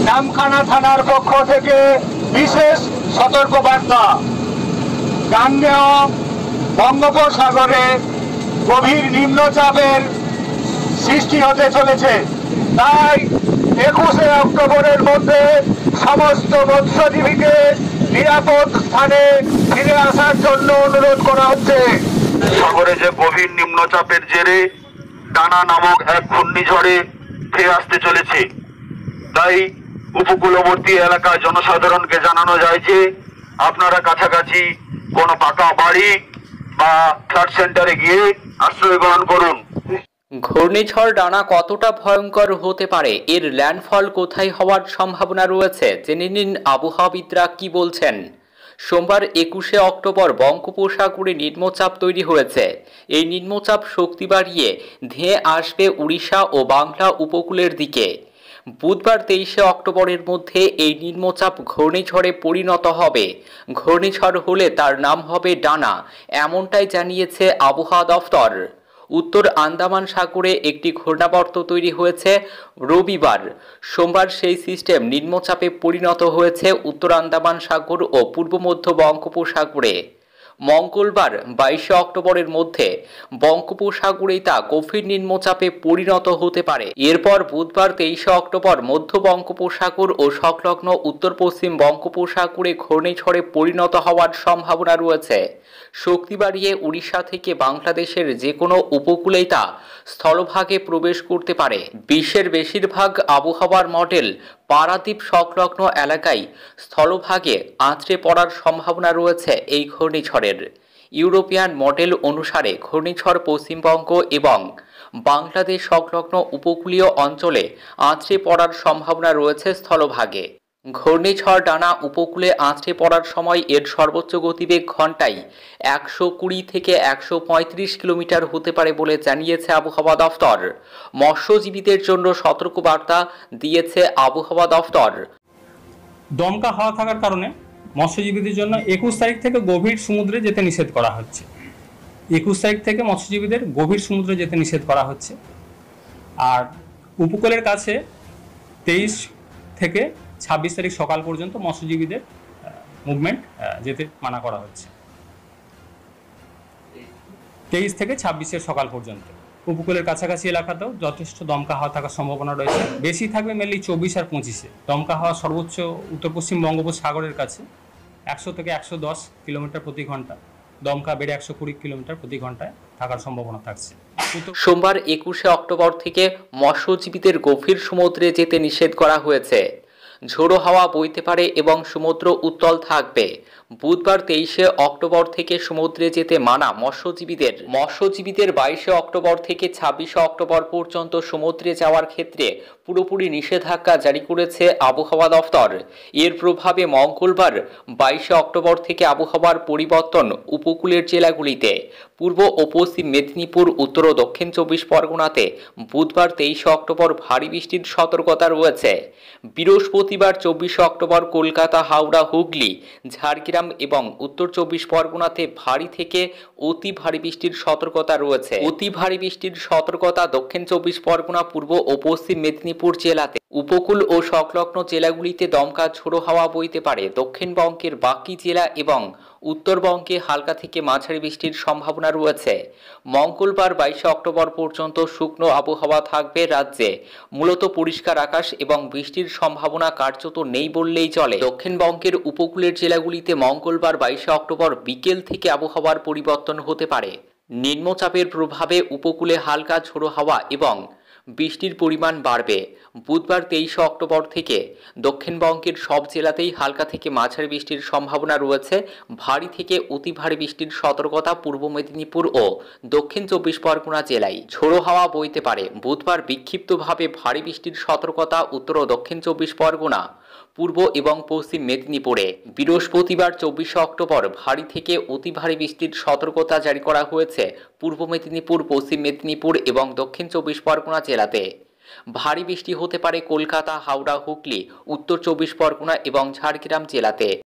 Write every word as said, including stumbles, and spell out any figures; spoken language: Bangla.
নামখানা থানার পক্ষ থেকে বিশেষ সতর্কবার্তা। গাঙ্গেয় বঙ্গোপসাগরে গভীর নিম্নচাপের সৃষ্টি হতে চলেছে। তাই একুশে অক্টোবরের মধ্যে সমস্ত মৎস্যজীবীকে নিরাপদ স্থানে ফিরে আসার জন্য অনুরোধ করা হচ্ছে। সাগরে যে গভীর নিম্নচাপের জেরে ডানা নামক এক ঘূর্ণিঝড়ে ফিরে আসতে চলেছে, তাই উপকূলবর্তী এলাকার জনসাধারণকে জানানো যায় যে আপনারা কাছাকাছি কোনো পাকা বাড়ি বা ফ্ল্যাট সেন্টারে গিয়ে আশ্রয় গ্রহণ করুন। ঘূর্ণিঝড় ডানা কতটা ভয়ঙ্কর হতে পারে, এর ল্যান্ডফল কোথায় হওয়ার সম্ভাবনা রয়েছে, জেনে নিন আবহাওয়াবিদরা কি বলছেন। সোমবার একুশে অক্টোবর বঙ্গোপসাগরে নিম্নচাপ তৈরি হয়েছে। এই নিম্নচাপ শক্তি বাড়িয়ে ধেয়ে আসবে উড়িষ্যা ও বাংলা উপকূলের দিকে। বুধবার তেইশে অক্টোবরের মধ্যে এই নিম্নচাপ ঘূর্ণিঝড়ে পরিণত হবে। ঘূর্ণিঝড় হলে তার নাম হবে ডানা, এমনটাই জানিয়েছে আবহাওয়া দফতর। উত্তর আন্দামান সাগরে একটি ঘূর্ণাবর্ত তৈরি হয়েছে রবিবার। সোমবার সেই সিস্টেম নিম্নচাপে পরিণত হয়েছে উত্তর আন্দামান সাগর ও পূর্ব মধ্য বঙ্গোপসাগরে। মঙ্গলবার বাইশে অক্টোবরের মধ্যে বঙ্গোপসাগরেই তা গভীর নিম্নচাপে পরিণত হতে পারে। এরপর বুধবার তেইশে অক্টোবর মধ্য বঙ্গোপসাগর ও সংলগ্ন উত্তর পশ্চিম বঙ্গোপসাগরে ঘূর্ণিঝড়ে পরিণত হওয়ার সম্ভাবনা রয়েছে। শক্তি বাড়িয়ে উড়িষ্যা থেকে বাংলাদেশের যে কোনো উপকূলেই তা স্থলভাগে প্রবেশ করতে পারে। বিশ্বের বেশিরভাগ আবহাওয়ার মডেল পারাদ্বীপ সংলগ্ন এলাকায় স্থলভাগে আঁচড়ে পড়ার সম্ভাবনা রয়েছে এই ঘূর্ণিঝড়ের। ইউরোপিয়ান মডেল অনুসারে ঘূর্ণিঝড় পশ্চিমবঙ্গ এবং বাংলাদেশ সংলগ্ন উপকূলীয় অঞ্চলে আঁচড়ে পড়ার সম্ভাবনা রয়েছে স্থলভাগে। ঘূর্ণিঝড় ডানা উপকূলে আঁচড়ে পড়ার সময় এর সর্বোচ্চ গতিবেগ ঘন্টায় একশো কুড়ি থেকে একশো পঁয়ত্রিশ কিলোমিটার হতে পারে বলে জানিয়েছে আবহাওয়া দফতর। মৎস্যজীবীদের জন্য সতর্কবার্তা দিয়েছে আবহাওয়া দফতর। দমকা হাওয়া থাকার কারণে মৎস্যজীবীদের জন্য একুশ তারিখ থেকে গভীর সমুদ্রে যেতে নিষেধ করা হচ্ছে। একুশ তারিখ থেকে মৎস্যজীবীদের গভীর সমুদ্রে যেতে নিষেধ করা হচ্ছে। আর উপকূলের কাছে তেইশ থেকে ছাব্বিশ তারিখ সকাল পর্যন্ত মৎস্যজীবীদের মুভমেন্ট যেতে মানা করা হচ্ছে। তেইশ থেকে ছাব্বিশের সকাল পর্যন্ত উপকূলের কাছাকাছি এলাকাতেও যথেষ্ট দমকা হাওয়া থাকার সম্ভাবনা রয়েছে। বেশি থাকবে মেনলি চব্বিশ আর পঁচিশে। দমকা হাওয়া সর্বোচ্চ উত্তর পশ্চিম বঙ্গোপসাগরের কাছে একশো থেকে একশো দশ কিলোমিটার প্রতি ঘন্টা, দমকা বেড়ে একশো কুড়ি কিলোমিটার প্রতি ঘন্টায় থাকার সম্ভাবনা থাকছে। সোমবার একুশে অক্টোবর থেকে মৎস্যজীবীদের গভীর সমুদ্রে যেতে নিষেধ করা হয়েছে। ঝোড়ো হাওয়া বইতে পারে এবং সমুদ্র উত্তাল থাকবে। বুধবার তেইশে অক্টোবর থেকে সমুদ্রে যেতে মানা মৎস্যজীবীদের। মৎস্যজীবীদের বাইশে অক্টোবর থেকে ছাব্বিশে অক্টোবর পর্যন্ত সমুদ্রে যাওয়ার ক্ষেত্রে পুরোপুরি নিষেধাজ্ঞা জারি করেছে আবহাওয়া দফতর। এর প্রভাবে মঙ্গলবার বাইশে অক্টোবর থেকে আবহাওয়ার পরিবর্তন উপকূলের জেলাগুলিতে। পূর্ব ও পশ্চিম মেদিনীপুর, উত্তর ও দক্ষিণ চব্বিশ পরগনাতে বুধবার তেইশে অক্টোবর ভারী বৃষ্টির সতর্কতা রয়েছে। বৃহস্পতিবার চব্বিশে অক্টোবর কলকাতা, হাওড়া, হুগলি, ঝাড়গ্রাম এবং উত্তর চব্বিশ পরগনাতে ভারী থেকে অতি ভারী বৃষ্টির সতর্কতা রয়েছে। অতি ভারী বৃষ্টির সতর্কতা দক্ষিণ চব্বিশ পরগনা, পূর্ব ও পশ্চিম মেদিনীপুর জেলাতে। উপকূল ও সংলগ্ন জেলাগুলিতে দমকা ঝোড়ো হাওয়া বইতে পারে। দক্ষিণবঙ্গের বাকি জেলা এবং উত্তরবঙ্গে হালকা থেকে মাঝারি বৃষ্টির সম্ভাবনা রয়েছে। মঙ্গলবার বাইশে অক্টোবর পর্যন্ত শুকনো আবহাওয়া থাকবে রাজ্যে। মূলত পরিষ্কার আকাশ এবং বৃষ্টির সম্ভাবনা কার্যত নেই বললেই চলে। দক্ষিণবঙ্গের উপকূলের জেলাগুলিতে মঙ্গলবার বাইশে অক্টোবর বিকেল থেকে আবহাওয়ার পরিবর্তন হতে পারে। নিম্নচাপের প্রভাবে উপকূলে হালকা ঝোড়ো হাওয়া এবং বৃষ্টির পরিমাণ বাড়বে। বুধবার তেইশে অক্টোবর থেকে দক্ষিণবঙ্গের সব জেলাতেই হালকা থেকে মাঝারি বৃষ্টির সম্ভাবনা রয়েছে। ভারী থেকে অতি ভারী বৃষ্টির সতর্কতা পূর্ব মেদিনীপুর ও দক্ষিণ চব্বিশ পরগনা জেলায়। ঝোড়ো হাওয়া বইতে পারে। বুধবার বিক্ষিপ্তভাবে ভারী বৃষ্টির সতর্কতা উত্তর ও দক্ষিণ চব্বিশ পরগনা, পূর্ব এবং পশ্চিম মেদিনীপুরে। বৃহস্পতিবার চব্বিশে অক্টোবর ভারী থেকে অতি ভারী বৃষ্টির সতর্কতা জারি করা হয়েছে পূর্ব মেদিনীপুর, পশ্চিম মেদিনীপুর এবং দক্ষিণ চব্বিশ পরগনা জেলাতে। ভারী বৃষ্টি হতে পারে কলকাতা, হাওড়া, হুগলি, উত্তর চব্বিশ পরগনা এবং ঝাড়গ্রাম জেলাতে।